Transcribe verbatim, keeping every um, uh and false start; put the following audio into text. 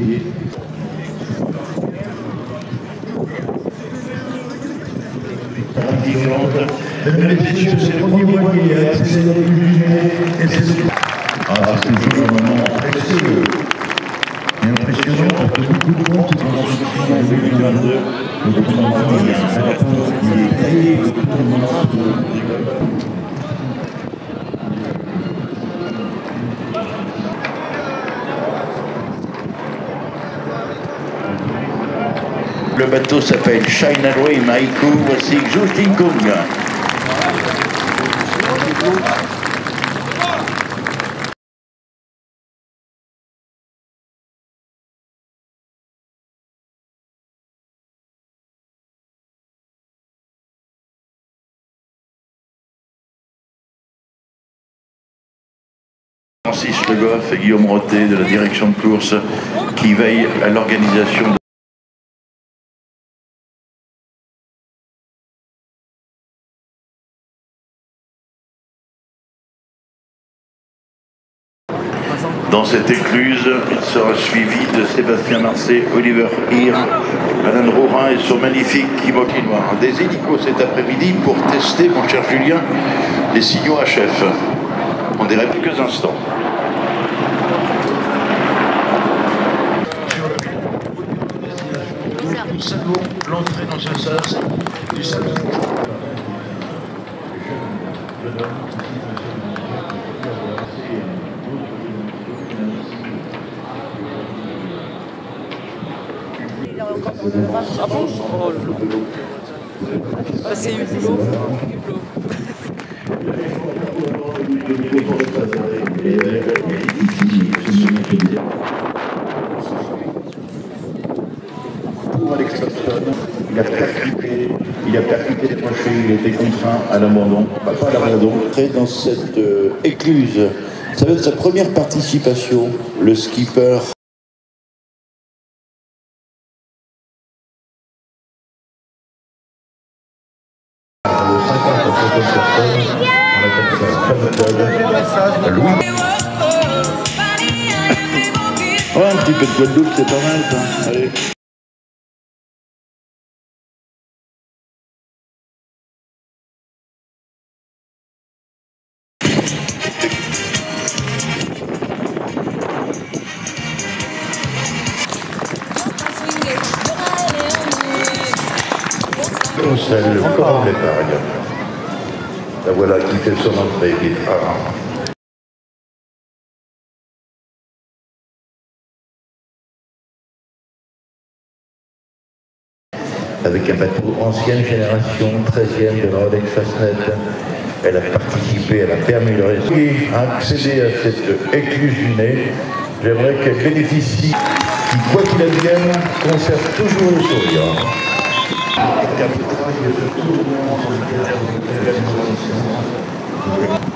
Mesdames et messieurs, c'est le premier voilier à accéder à l'illuminé et c'est... Ah, c'est toujours un moment précieux et impressionnant parce que beaucoup de monde est en soutien en deux mille vingt-deux. Le commandant, il y a un rapport qui est taillé autour du moment de... Le bateau s'appelle China Dream Haiku, voici Zhu Jingkung. Francis Le Goff et Guillaume Rotet de la direction de course qui veillent à l'organisation de... Dans cette écluse, il sera suivi de Sébastien Marcet, Oliver Heer, Alain Rourin et son magnifique Kimoki Noir. Des hélicos cet après-midi pour tester, mon cher Julien, les signaux H F. On dirait quelques instants. L'entrée dans ce sas du salon. Ah bon? Oh, c'est Hublot. Pour Alex Lobson, il a percuté, il a percuté les crochets, il a été contraint à l'abandon, pas à l'abandon. Dans cette euh, écluse, ça va être sa première participation, le skipper. Ouais, un petit peu de Guadeloupe, c'est pas mal ça. Allez. C'est le corps d'épargne. La voilà qui fait son entrée. Ah. Avec un bateau ancienne génération, treizième de la Rolex Fastnet, elle a participé, elle a permis le réseau. Et a accédé à cette écluse du nez, j'aimerais qu'elle bénéficie, qui, quoi qu'il advienne, conserve toujours le sourire. Thank you.